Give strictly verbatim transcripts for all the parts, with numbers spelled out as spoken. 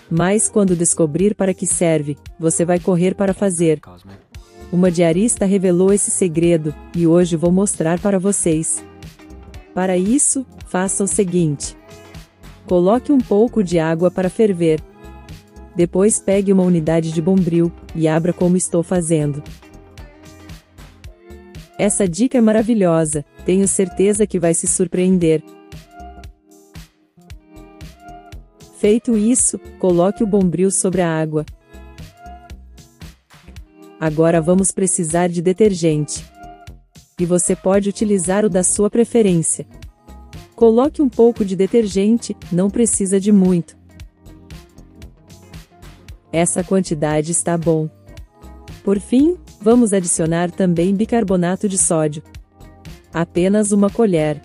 Mas quando descobrir para que serve, você vai correr para fazer. Uma diarista revelou esse segredo, e hoje vou mostrar para vocês. Para isso, faça o seguinte. Coloque um pouco de água para ferver. Depois pegue uma unidade de bombril, e abra como estou fazendo. Essa dica é maravilhosa, tenho certeza que vai se surpreender. Feito isso, coloque o bombril sobre a água. Agora vamos precisar de detergente. E você pode utilizar o da sua preferência. Coloque um pouco de detergente, não precisa de muito. Essa quantidade está bom. Por fim, vamos adicionar também bicarbonato de sódio. Apenas uma colher.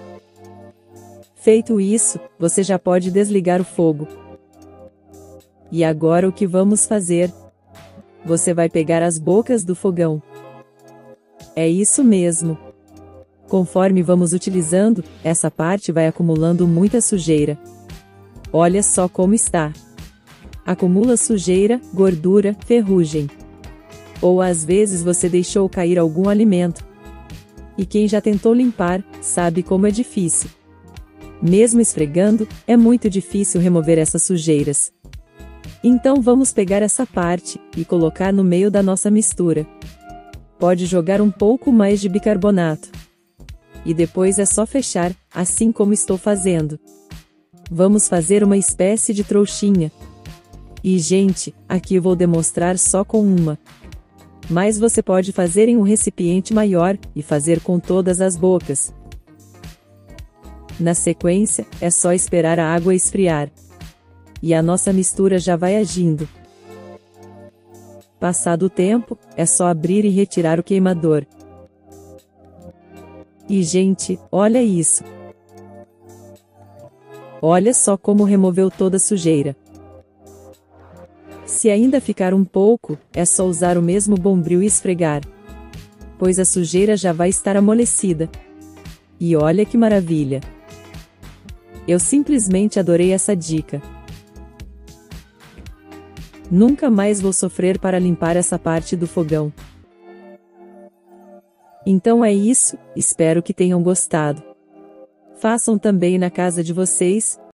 Feito isso, você já pode desligar o fogo. E agora o que vamos fazer? Você vai pegar as bocas do fogão. É isso mesmo. Conforme vamos utilizando, essa parte vai acumulando muita sujeira. Olha só como está. Acumula sujeira, gordura, ferrugem. Ou às vezes você deixou cair algum alimento. E quem já tentou limpar, sabe como é difícil. Mesmo esfregando, é muito difícil remover essas sujeiras. Então vamos pegar essa parte, e colocar no meio da nossa mistura. Pode jogar um pouco mais de bicarbonato. E depois é só fechar, assim como estou fazendo. Vamos fazer uma espécie de trouxinha. E gente, aqui vou demonstrar só com uma. Mas você pode fazer em um recipiente maior, e fazer com todas as bocas. Na sequência, é só esperar a água esfriar. E a nossa mistura já vai agindo. Passado o tempo, é só abrir e retirar o queimador. E gente, olha isso! Olha só como removeu toda a sujeira. Se ainda ficar um pouco, é só usar o mesmo bombril e esfregar. Pois a sujeira já vai estar amolecida. E olha que maravilha! Eu simplesmente adorei essa dica. Nunca mais vou sofrer para limpar essa parte do fogão. Então é isso, espero que tenham gostado. Façam também na casa de vocês,